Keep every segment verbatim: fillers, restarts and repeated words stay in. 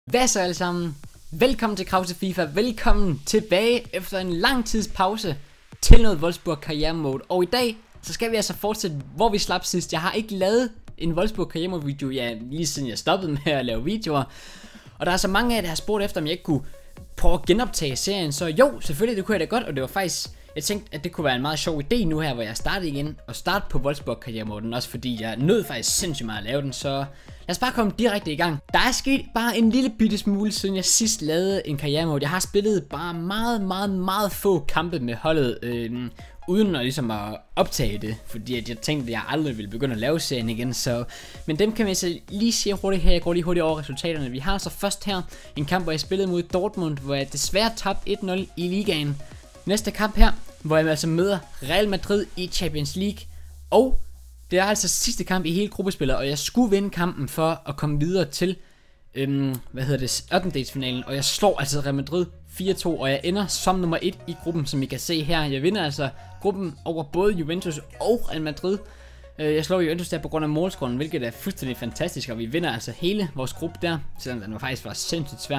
Hvad så alle sammen? Velkommen til Krause FIFA, velkommen tilbage efter en lang tids pause til noget Wolfsburg karriere mode. Og i dag, så skal vi altså fortsætte, hvor vi slap sidst. Jeg har ikke lavet en Wolfsburg karriere mode video, ja, lige siden jeg stoppede med at lave videoer. Og der er så mange af jer, der har spurgt efter, om jeg ikke kunne prøve at genoptage serien. Så jo, selvfølgelig, det kunne jeg da godt, og det var faktisk... Jeg tænkte, at det kunne være en meget sjov idé nu her, hvor jeg startede igen og starte på Wolfsburg karrieremoden, også fordi jeg nød faktisk sindssygt meget at lave den, så lad os bare komme direkte i gang. Der er sket bare en lille bitte smule, siden jeg sidst lavede en karrieremode. Jeg har spillet bare meget, meget, meget få kampe med holdet, øh, uden at ligesom at optage det, fordi at jeg tænkte, at jeg aldrig ville begynde at lave serien igen, så... Men dem kan vi så lige sige hurtigt her, jeg går lige hurtigt over resultaterne. Vi har så først her en kamp, hvor jeg spillede mod Dortmund, hvor jeg desværre tabte et nul i ligaen. Næste kamp her, hvor jeg altså møder Real Madrid i Champions League. Og det er altså sidste kamp i hele gruppespillet, og jeg skulle vinde kampen for at komme videre til, øhm, hvad hedder det, ottendedelsfinalen. Og jeg slår altså Real Madrid fire to, og jeg ender som nummer et i gruppen, som I kan se her. Jeg vinder altså gruppen over både Juventus og Real Madrid. Jeg slår Juventus der på grund af målscoren, hvilket er fuldstændig fantastisk, og vi vinder altså hele vores gruppe der, selvom den faktisk var sindssygt svær.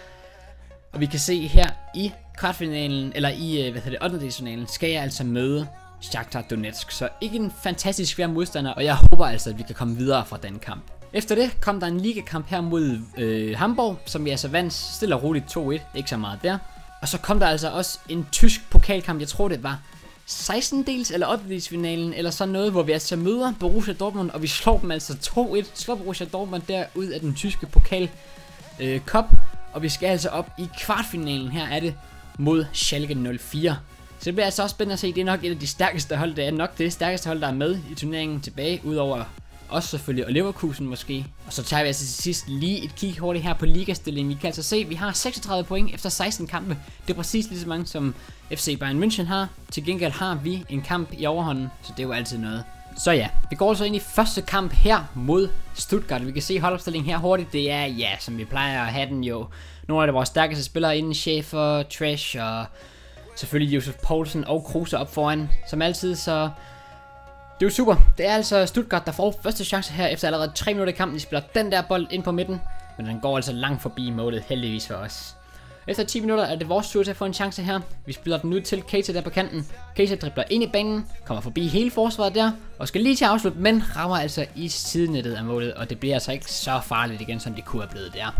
Og vi kan se her i kvartfinalen, eller i, hvad hedder det, ottendedelsfinalen, skal jeg altså møde Shakhtar Donetsk. Så ikke en fantastisk svær modstander, og jeg håber altså, at vi kan komme videre fra den kamp. Efter det kom der en ligakamp her mod øh, Hamburg, som vi altså vandt stille og roligt to et, ikke så meget der. Og så kom der altså også en tysk pokalkamp, jeg tror det var sekstendedels eller ottendedelsfinalen, eller sådan noget, hvor vi altså møder Borussia Dortmund, og vi slår dem altså to et, slår Borussia Dortmund der ud af den tyske pokal øh, cup. Og vi skal altså op i kvartfinalen, her er det mod Schalke nul fire. Så det bliver altså også spændende at se, det er nok et af de stærkeste hold, det er nok det stærkeste hold, der er med i turneringen tilbage, udover os selvfølgelig, og Leverkusen måske. Og så tager vi altså til sidst lige et kig hurtigt her på ligastillingen. Vi kan altså se, at vi har seksogtredive point efter seksten kampe. Det er præcis lige så mange som F C Bayern München har. Til gengæld har vi en kamp i overhånden, så det er jo altid noget. Så ja, vi går så ind i første kamp her mod Stuttgart. Vi kan se holdopstillingen her hurtigt. Det er, ja, som vi plejer at have den jo. Nogle af vores stærkeste spillere inden, Schäfer, Trash og selvfølgelig Josef Poulsen og Kruse op foran. Som altid, så det er jo super. Det er altså Stuttgart, der får første chance her efter allerede tre minutter i kampen. De spiller den der bold ind på midten, men den går altså langt forbi målet, heldigvis for os. Efter ti minutter er det vores tur til at få en chance her. Vi spiller den ud til Keita der på kanten. Keita dribler ind i banen, kommer forbi hele forsvaret der, og skal lige til at afslutte, men rammer altså i sidenettet af målet, og det bliver altså ikke så farligt igen, som det kunne have blevet der.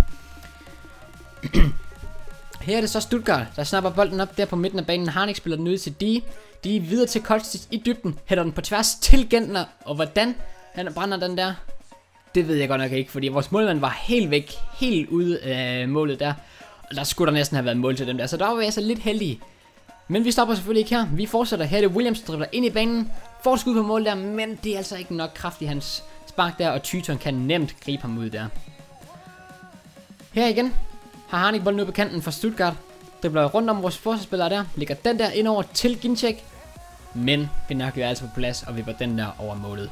Her er det så Stuttgart, der snapper bolden op der på midten af banen. Harnik spiller den ud til Die. Die videre til Kostic i dybden, hætter den på tværs til Gentner, og hvordan han brænder den der, det ved jeg godt nok ikke, fordi vores målmand var helt væk, helt ude af målet der. Og der skulle der næsten have været mål til dem der, så der var vi altså lidt heldige. Men vi stopper selvfølgelig ikke her. Vi fortsætter. Her er det Williams, der dribler ind i banen. Får skud på mål der, men det er altså ikke nok kraft i hans spark der, og Tyton kan nemt gribe ham ud der. Her igen har Harnik bolden ude på kanten for Stuttgart. Dribler rundt om vores forsvarsspillere der. Ligger den der ind over til Ginczek. Men vi nok jo altså på plads, og vi var den der over målet.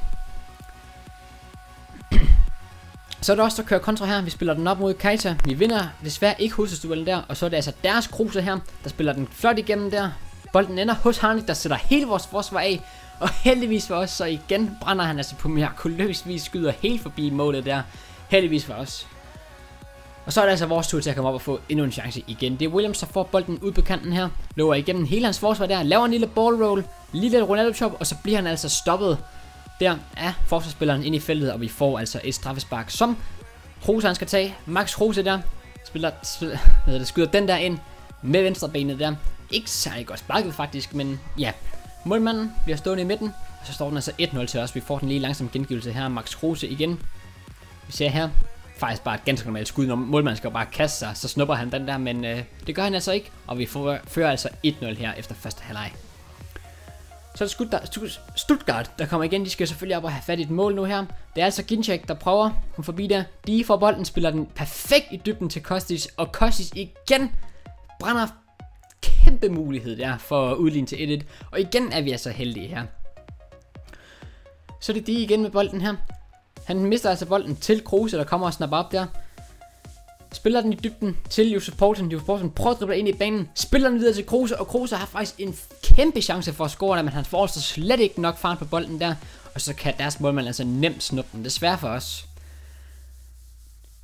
Så er det også der kører kontra her. Vi spiller den op mod Keita. Vi vinder desværre ikke hovedstødduellen der. Og så er det altså deres Kruse her, der spiller den flot igennem der. Bolden ender hos Harnik, der sætter hele vores forsvar af. Og heldigvis for os, så igen brænder han altså på mirakuløs vis, skyder helt forbi målet der. Heldigvis for os. Og så er det altså vores tur til at komme op og få endnu en chance igen. Det er Williams, der får bolden ud på kanten her. Løber igennem hele hans forsvar der. Laver en lille ball roll. Lille Ronaldo chop. Og så bliver han altså stoppet der er forsvarsspilleren ind i feltet, og vi får altså et straffespark, som Kruse han skal tage. Max Kruse der spiller, spiller, det, skyder den der ind med venstrebenet der. Ikke særlig godt sparket faktisk, men ja. Målmanden bliver stående i midten, og så står den altså et nul til os. Vi får den lige langsom gengivelse her. Max Kruse igen. Vi ser her faktisk bare et ganske normalt skud, når målmanden skal bare kaste sig, så snupper han den der, men øh, det gør han altså ikke, og vi får, fører altså et nul her efter første halvleg. Så er det Stuttgart, der kommer igen. De skal selvfølgelig op og have fat i et mål nu her. Det er altså Ginczek, der prøver at komme forbi der. De får bolden, spiller den perfekt i dybden til Kostic. Og Kostic igen brænder kæmpe mulighed der for at udligne til et et. Og igen er vi altså heldige her. Så er det de igen med bolden her. Han mister altså bolden til Kruse, der kommer og snapper op der. Spiller den i dybden til Josef Poulsen. Josef Poulsen prøver at drible ind i banen. Spiller den videre til Kruse, og Kruse har faktisk en kæmpe chance for at score der, men han får så slet ikke nok fart på bolden der. Og så kan deres målmand altså nemt snuppe den, desværre for os.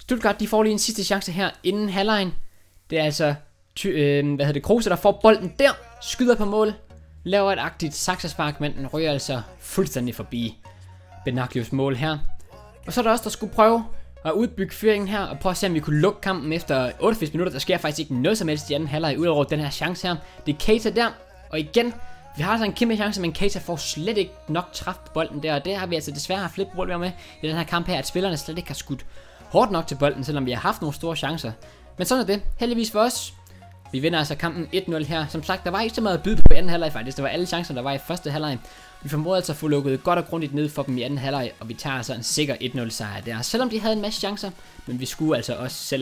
Stuttgart, de får lige en sidste chance her inden halvlejen. Det er altså, ty, øh, hvad hedder det, Kruse, der får bolden der, skyder på mål, laver et agtigt saksespark, men den ryger altså fuldstændig forbi Benaglios mål her. Og så er der også, der skulle prøve at udbygge føringen her, og prøve at se, om vi kunne lukke kampen efter otteogfirs minutter. Der sker faktisk ikke noget som helst i anden halvleg, udover den her chance her. Det er Keita der, og igen, vi har altså en kæmpe chance, men Keita får slet ikke nok træf på bolden der, og det har vi altså desværre haft lidt problem med i den her kamp her, at spillerne slet ikke har skudt hårdt nok til bolden, selvom vi har haft nogle store chancer. Men sådan er det, heldigvis for os. Vi vinder altså kampen et nul her. Som sagt, der var ikke så meget at byde på i anden halvleg faktisk. Det var alle chancer, der var i første halvleg. Vi formåede altså at få lukket godt og grundigt ned for dem i anden halvleg, og vi tager altså en sikker et nul sejr der. Selvom de havde en masse chancer, men vi skulle altså også selv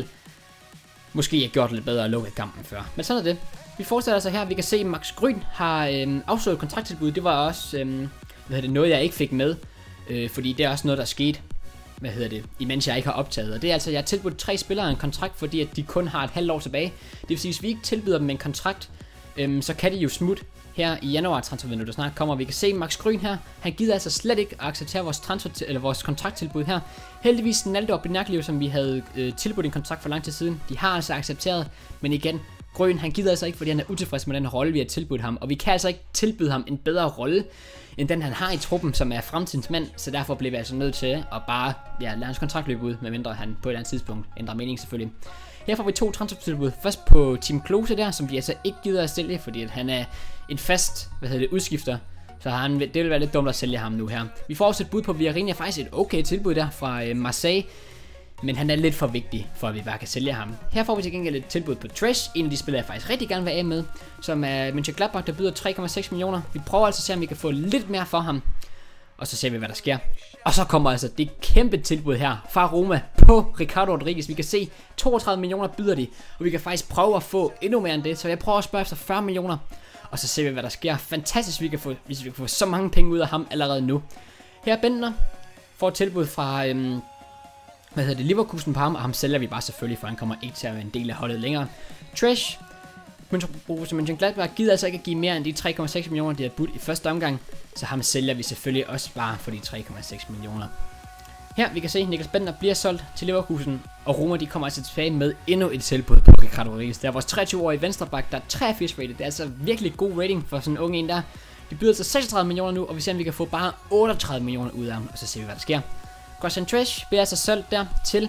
måske have gjort lidt bedre at lukke kampen før. Men sådan er det. Vi fortsætter altså her. Vi kan se, at Max Grün har øhm, afslået kontrakttilbud. Det var også øhm, hvad det, noget, jeg ikke fik med, øh, fordi det er også noget, der skete. Hvad hedder det, imens jeg ikke har optaget. Og det er altså, jeg har tilbudt tre spillere en kontrakt, fordi at de kun har et halvt år tilbage. Det vil sige, hvis vi ikke tilbyder dem en kontrakt, øhm, så kan de jo smutte her i januar transfervinduet, der snart kommer. Vi kan se Max Grün her, han gider altså slet ikke at acceptere vores, transfer eller vores kontrakttilbud her. Heldigvis Naldo og Benaglio, som vi havde øh, tilbudt en kontrakt for lang tid siden, de har altså accepteret, men igen, Grün, han gider altså ikke, fordi han er utilfreds med den rolle, vi har tilbudt ham, og vi kan altså ikke tilbyde ham en bedre rolle, end den han har i truppen, som er fremtidens mand, så derfor bliver vi altså nødt til at bare ja, lade hans kontrakt løbe ud, medmindre han på et eller andet tidspunkt ændrer mening selvfølgelig. Her får vi to transfertilbud, først på Tim Klose der, som vi altså ikke gider at sælge, fordi at han er en fast, hvad hedder det, udskifter, så han, det vil være lidt dumt at sælge ham nu her. Vi får også et bud på Villarini, faktisk et okay tilbud der fra øh, Marseille, men han er lidt for vigtig, for at vi bare kan sælge ham. Her får vi til gengæld et tilbud på Trash, en af de spillere, jeg faktisk rigtig gerne vil af med, som er Mönchengladbach, der byder tre komma seks millioner. Vi prøver altså at se, om vi kan få lidt mere for ham, og så ser vi, hvad der sker. Og så kommer altså det kæmpe tilbud her fra Roma på Ricardo Rodriguez. Vi kan se toogtredive millioner byder de, og vi kan faktisk prøve at få endnu mere end det, så jeg prøver at spørge efter fyrre millioner, og så ser vi, hvad der sker. Fantastisk, vi kan få, hvis vi kan få så mange penge ud af ham allerede nu. Her Bentner får et tilbud fra øhm, hvad hedder det, Leverkusen på ham, og ham sælger vi bare selvfølgelig, for han kommer ikke til at være en del af holdet længere. Trash, Mönchengladbach gider altså ikke at give mere end de tre komma seks millioner, de har budt i første omgang, så ham sælger vi selvfølgelig også bare for de tre komma seks millioner. Her vi kan se, at Niklas Bentner bliver solgt til Leverkusen, og Roma de kommer altså tilbage med endnu et tilbud på Ricardo Rodriguez. Det er vores treogtyve-årige venstreback, der er treogfirs rated. Det er altså virkelig god rating for sådan en ung en der. De byder altså seksogtredive millioner nu, og vi ser, om vi kan få bare otteogtredive millioner ud af ham, og så ser vi, hvad der sker. Christian Trash bliver altså solgt der til,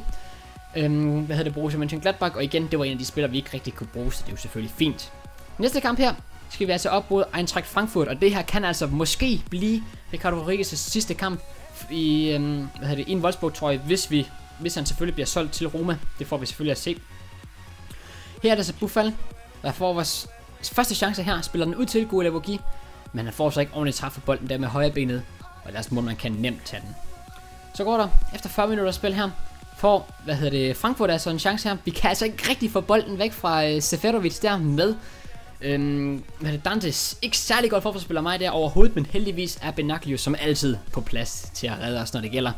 øhm, hvad hedder det, Borussia Mönchengladbach, og igen, det var en af de spillere, vi ikke rigtig kunne bruge, så det er jo selvfølgelig fint. Næste kamp her skal vi altså op mod Eintracht Frankfurt, og det her kan altså måske blive Ricardo Rodriguez' sidste kamp i, øhm, hvad hedder det, i en Wolfsburg-trøje, hvis vi, hvis han selvfølgelig bliver solgt til Roma. Det får vi selvfølgelig at se. Her er det så Buffal, der får vores første chance her, spiller den ud til Guilavogui, men han får så ikke ordentligt træf på bolden der med højre benet, og ellers må man kan nemt tage den. Så går der, efter fyrre minutter spil her, får, hvad hedder det, Frankfurt altså en chance her. Vi kan altså ikke rigtig få bolden væk fra øh, Seferovic der med, øhm, hvad er det, Dantes. Ikke særlig godt forsvarsspiller mig der overhovedet, men heldigvis er Benaglio som altid på plads til at redde os, når det gælder.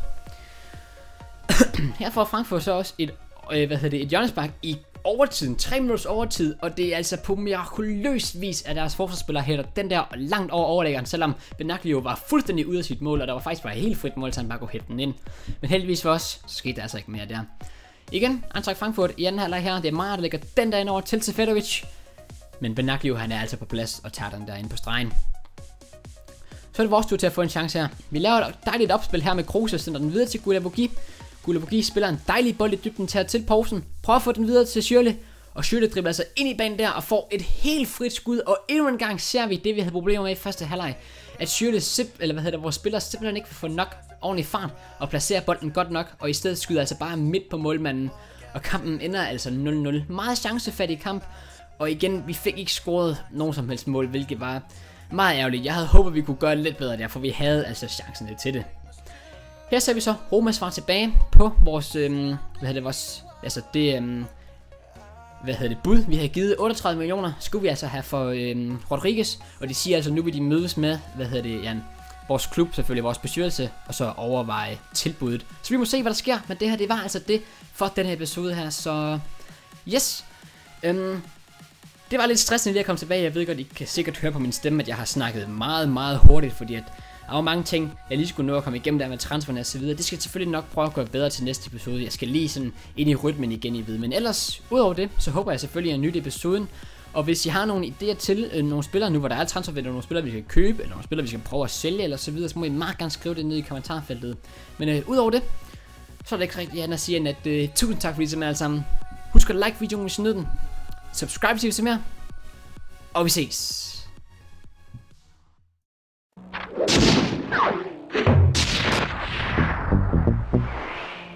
Her får Frankfurt så også et, øh, hvad hedder det, et hjørnespark i overtiden, tre minutters overtid, og det er altså på mirakuløs vis, at deres forsvarsspiller hætter den der langt over overlæggeren, selvom Benaglio var fuldstændig ude af sit mål, og der var faktisk bare helt frit mål, så han bare kunne hætte den ind. Men heldigvis for os, så skete der altså ikke mere der. Igen, Eintracht Frankfurt i anden halvleg her, det er Maja, der lægger den der ind over til Seferovic, men Benaglio han er altså på plads og tager den der ind på stregen. Så er det vores tur til at få en chance her. Vi laver et dejligt opspil her med Kruse, og sender den videre til Guilavogui. Guilavogui spiller en dejlig bold i dybden, tager til pausen, prøver at få den videre til Schürrle, og Schürrle dribler altså ind i banen der og får et helt frit skud, og endnu en gang ser vi det, vi havde problemer med i første halvleg, at Schürrle, eller hvad hedder det, vores spiller simpelthen ikke får nok ordentlig fart og placerer bolden godt nok, og i stedet skyder altså bare midt på målmanden, og kampen ender altså nul nul. Meget chancefattig kamp, og igen, vi fik ikke scoret nogen som helst mål, hvilket var meget ærgerligt. Jeg havde håbet, vi kunne gøre lidt bedre der, for vi havde altså chancen til det. Her ser vi så Roma svar tilbage på vores, øhm, hvad hedder det, vores, altså det, øhm, hvad hedder det, bud, vi havde givet otteogtredive millioner, skulle vi altså have for øhm, Rodriguez, og de siger altså, nu vil de mødes med, hvad hedder det, Jan, vores klub, selvfølgelig vores bestyrelse, og så overveje tilbuddet. Så vi må se, hvad der sker, men det her, det var altså det for den her episode her, så yes, øhm, det var lidt stressende lige at komme tilbage. Jeg ved godt, I kan sikkert høre på min stemme, at jeg har snakket meget, meget hurtigt, fordi at Der var mange ting, jeg lige skulle nå at komme igennem der med transferne og så videre. Det skal jeg selvfølgelig nok prøve at gøre bedre til næste episode. Jeg skal lige sådan ind i rytmen igen i ved. Men ellers, udover det, så håber jeg selvfølgelig, at jeg nyder episoden. Og hvis I har nogle idéer til øh, nogle spillere nu, hvor der er transfervinduer, nogle spillere, vi skal købe, eller nogle spillere, vi skal prøve at sælge, eller så videre, så må I meget gerne skrive det ned i kommentarfeltet. Men øh, udover det, så er det ikke rigtig andet at sige, end at øh, tusind tak fordi I så med alle sammen. Husk at like videoen, hvis I nød den. Subscribe, hvis I vil se mere. Og vi ses.